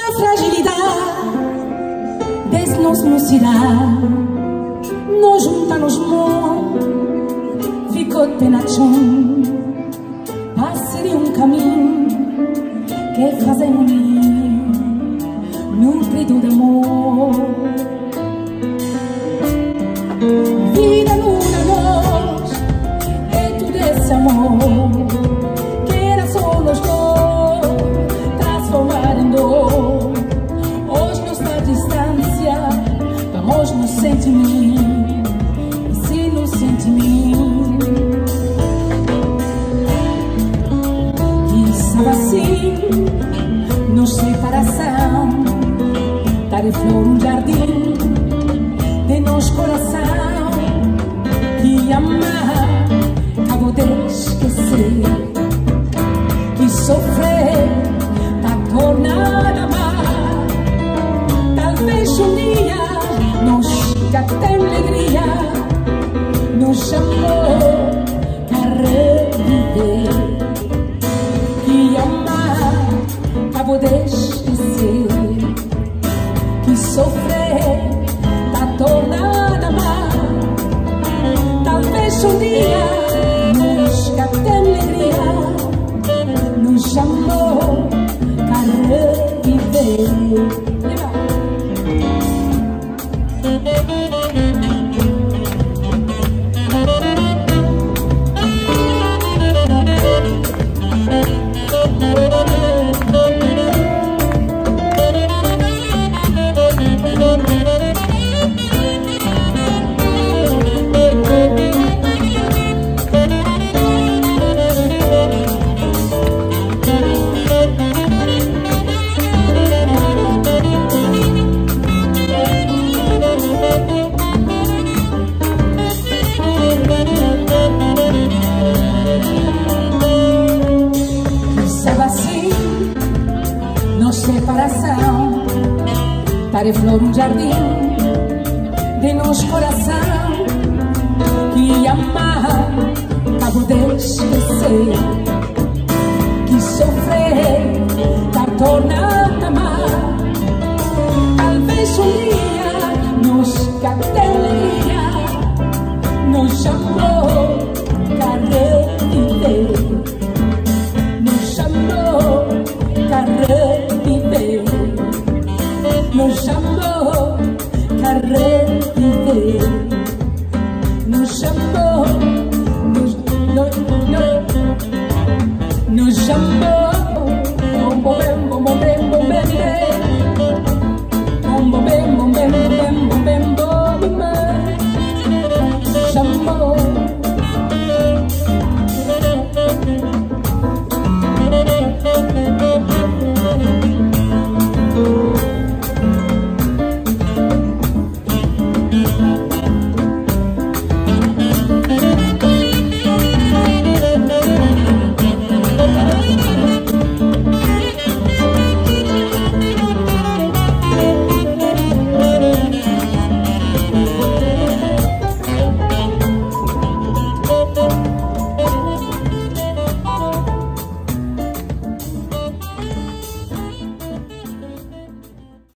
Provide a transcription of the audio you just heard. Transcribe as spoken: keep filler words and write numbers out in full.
fragilidade desse nosso mocidade, nós juntamos muito, ficou tenachão, passe um caminho que fazemos nutrido de amor. Vida nuna nós, é tudo esse amor que era só nós dois, transformar em dor. Hoje nossa distância, vamos nos sentimento, se nos sentimento. E sabe assim, nos separação, dar de flor um jardim de nosso coração. Que amar, acabou de esquecer, que sofrer, tá tornando a amar. Talvez um dia nos até alegria, nos chamou a reviver. Que amar, acabou de esquecer, que sofrer, tá tornando a amar. Talvez um dia nos até alegria, nos chamou a reviver. Separação, dar de flor um jardim de nosso coração. Que amar, acabo de esquecer, que sofrer, tá tornando a amar. Talvez um dia nos até alegria, nos chamou a reviver, nos chamou a reviver, nos chamou a reviver, nos chamou, nos, nos, nos, nos chamou.